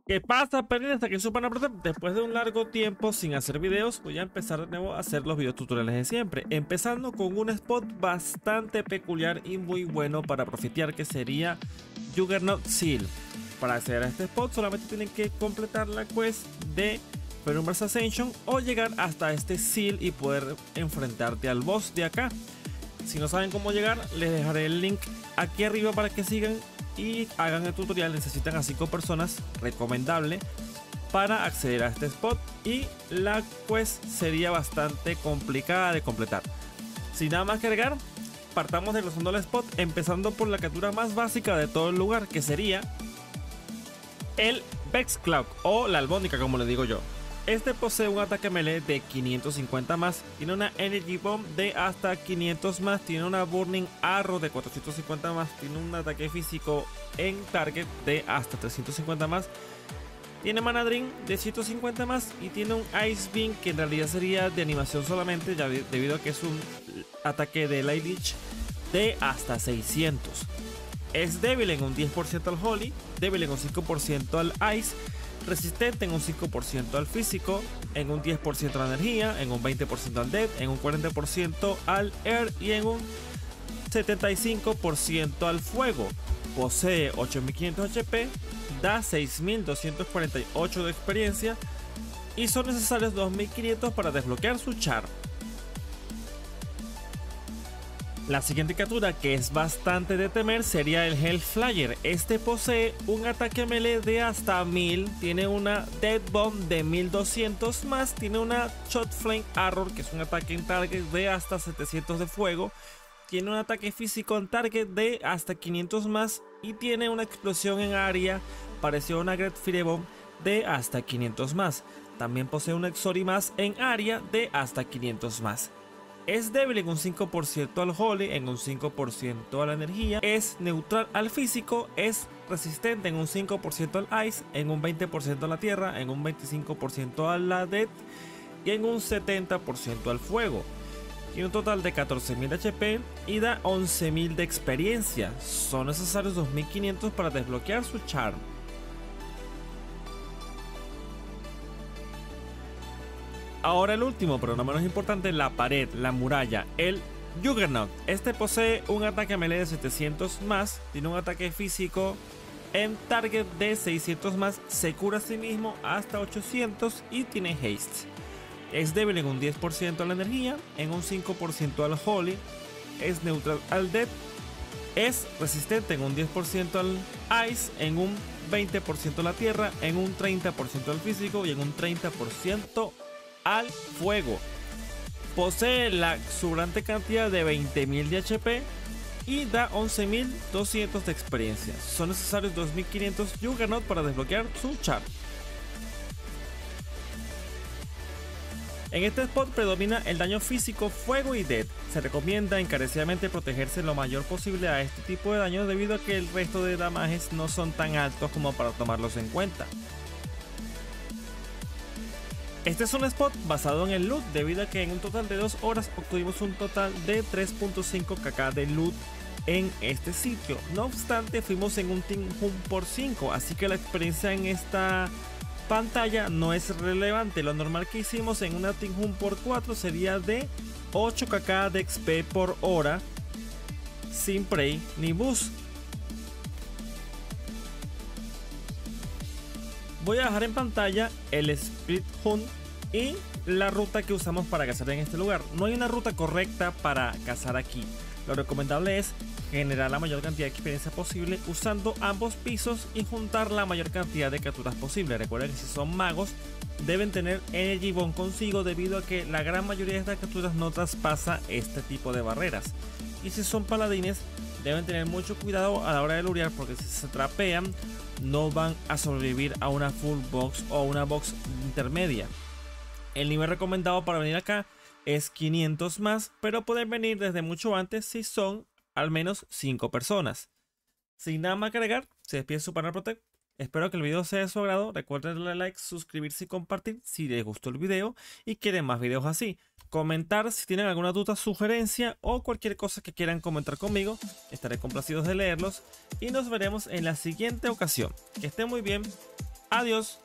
¿Qué pasa, Perrin? Hasta que Super Protect. Después de un largo tiempo sin hacer videos, voy a empezar de nuevo a hacer los videos tutoriales de siempre. Empezando con un spot bastante peculiar y muy bueno para profitear, que sería Juggernaut Seal. Para acceder a este spot solamente tienen que completar la quest de Penumbra's Ascension o llegar hasta este Seal y poder enfrentarte al boss de acá. Si no saben cómo llegar, les dejaré el link aquí arriba para que sigan y hagan el tutorial. Necesitan a 5 personas, recomendable, para acceder a este spot, y la quest sería bastante complicada de completar. Sin nada más que agregar, partamos desglosando el spot, empezando por la captura más básica de todo el lugar, que sería el Vex Cloud o la albónica, como le digo yo. Este posee un ataque melee de 550 más, tiene una Energy Bomb de hasta 500 más, tiene una Burning Arrow de 450 más, tiene un ataque físico en target de hasta 350 más, tiene Mana Drain de 150 más y tiene un Ice Beam que en realidad sería de animación solamente, ya debido a que es un ataque de Light Leech de hasta 600. Es débil en un 10% al Holy, débil en un 5% al Ice, resistente en un 5% al físico, en un 10% a la energía, en un 20% al death, en un 40% al air y en un 75% al fuego. Posee 8500 HP, da 6248 de experiencia y son necesarios 2500 para desbloquear su charm. La siguiente criatura, que es bastante de temer, sería el Hellflyer. Este posee un ataque melee de hasta 1000, tiene una Dead Bomb de 1200 más, tiene una Shot Flame Arrow, que es un ataque en target de hasta 700 de fuego, tiene un ataque físico en target de hasta 500 más y tiene una explosión en área parecido a una Great Fire Bomb de hasta 500 más. También posee un Exori más en área de hasta 500 más. Es débil en un 5% al Holy, en un 5% a la energía, es neutral al físico, es resistente en un 5% al Ice, en un 20% a la tierra, en un 25% a la Death y en un 70% al fuego. Tiene un total de 14000 HP y da 11000 de experiencia. Son necesarios 2500 para desbloquear su charm. Ahora el último, pero no menos importante, la pared, la muralla, el Juggernaut. Este posee un ataque melee de 700 más, tiene un ataque físico en target de 600 más, se cura a sí mismo hasta 800 y tiene haste. Es débil en un 10% a la energía, en un 5% al Holy, es neutral al Death, es resistente en un 10% al Ice, en un 20% a la tierra, en un 30% al físico y en un 30% al fuego. Posee la exuberante cantidad de 20000 de HP y da 11200 de experiencia. Son necesarios 2500 Juggernaut para desbloquear su charm. En este spot predomina el daño físico, fuego y death. Se recomienda encarecidamente protegerse lo mayor posible a este tipo de daño debido a que el resto de damages no son tan altos como para tomarlos en cuenta. Este es un spot basado en el loot, debido a que en un total de 2 horas obtuvimos un total de 3.5 kk de loot en este sitio. No obstante, fuimos en un Team Hunt por 5, así que la experiencia en esta pantalla no es relevante. Lo normal que hicimos en una Team Hunt por 4 sería de 8 kk de XP por hora, sin Prey ni Boost. Voy a dejar en pantalla el Split Hunt y la ruta que usamos para cazar en este lugar. No hay una ruta correcta para cazar aquí. Lo recomendable es generar la mayor cantidad de experiencia posible usando ambos pisos y juntar la mayor cantidad de capturas posible. Recuerden que si son magos deben tener Energy Bomb consigo, debido a que la gran mayoría de estas capturas no traspasa este tipo de barreras. Y si son paladines deben tener mucho cuidado a la hora de lurear, porque si se trapean no van a sobrevivir a una full box o una box intermedia. El nivel recomendado para venir acá es 500 más, pero pueden venir desde mucho antes si son al menos 5 personas. Sin nada más que agregar, se despide Super Protect. Espero que el video sea de su agrado. Recuerden darle like, suscribirse y compartir si les gustó el video y quieren más videos así. Comentar si tienen alguna duda, sugerencia o cualquier cosa que quieran comentar conmigo. Estaré complacido de leerlos y nos veremos en la siguiente ocasión. Que estén muy bien. Adiós.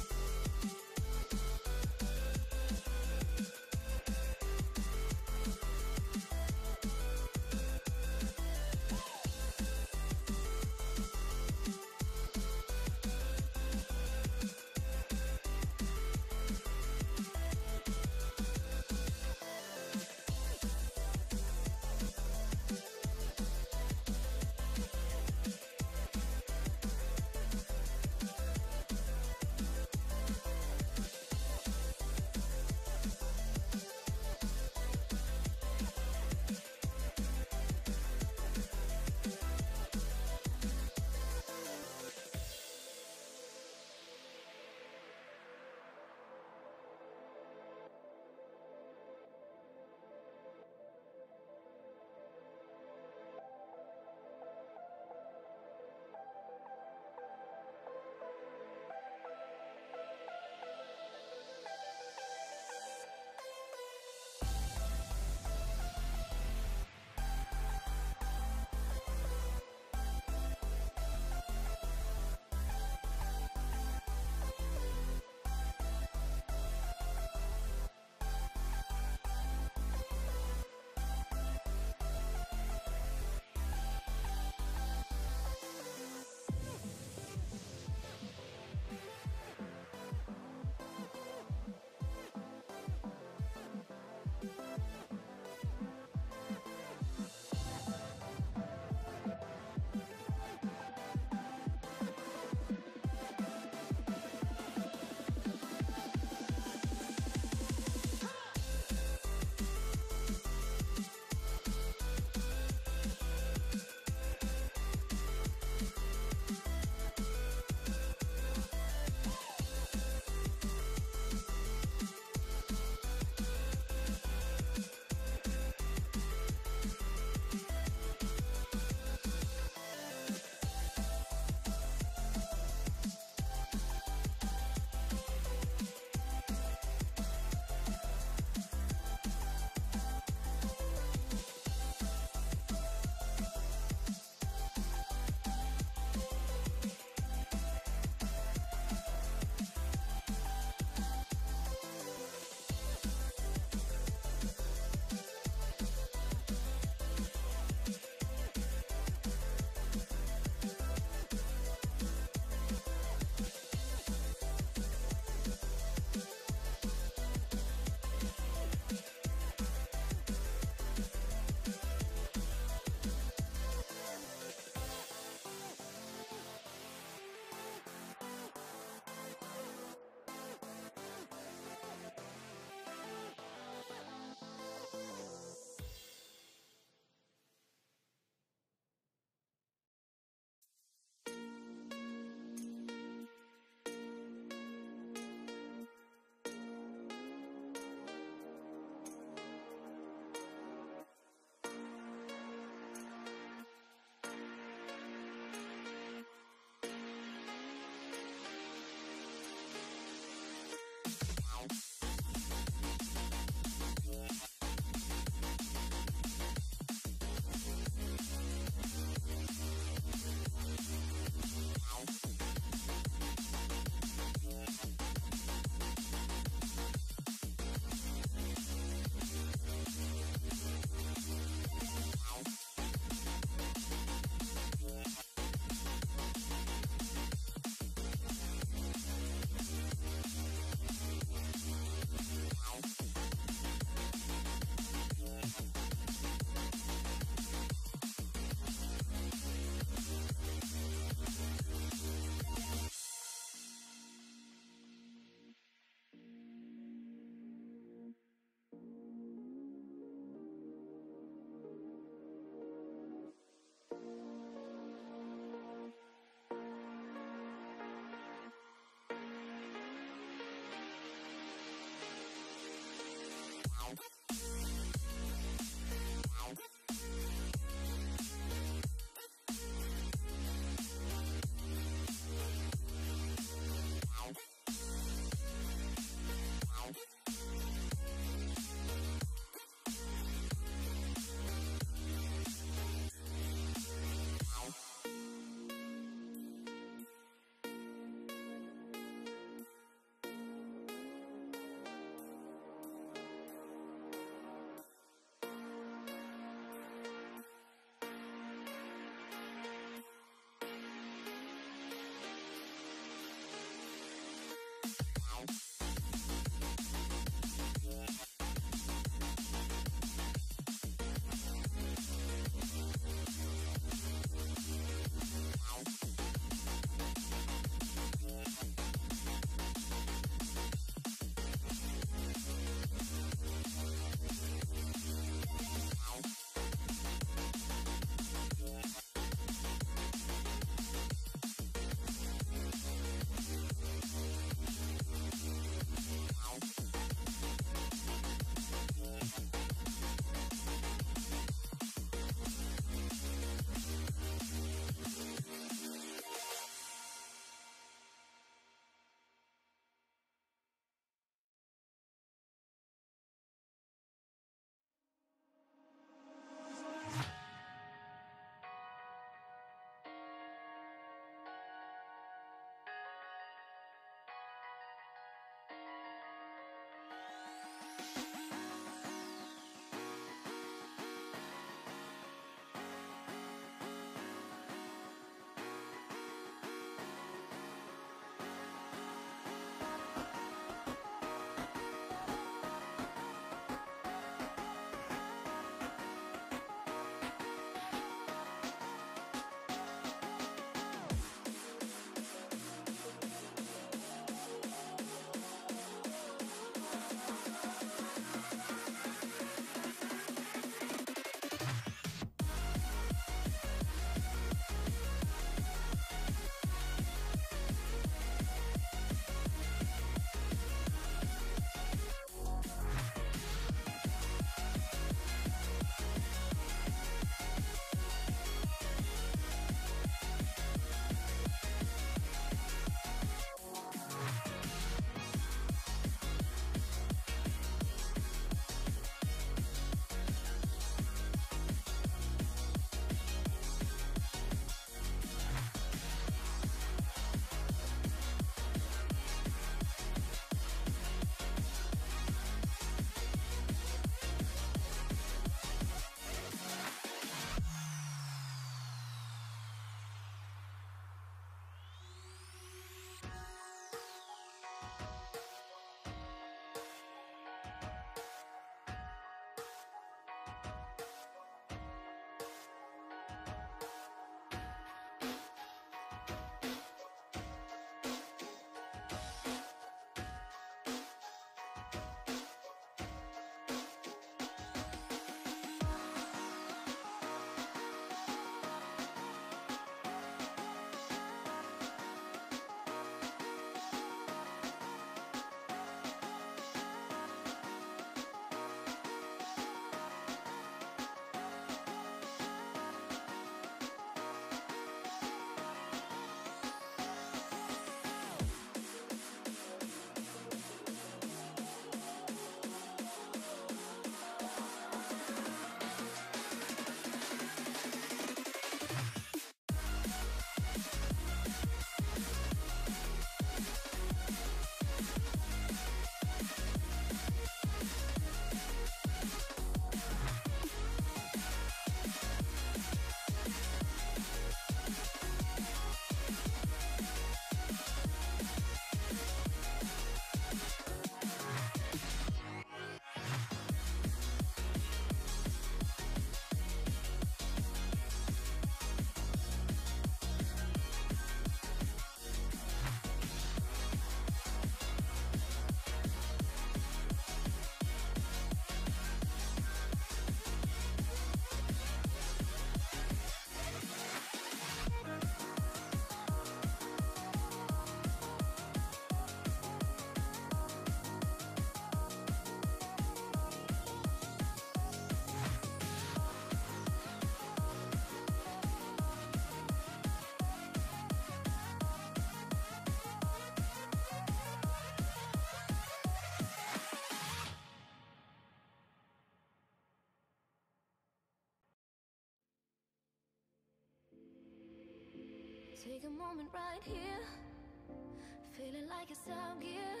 Take a moment right here, feeling like it's out gear,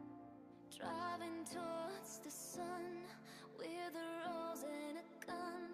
driving towards the sun with a rose and a gun.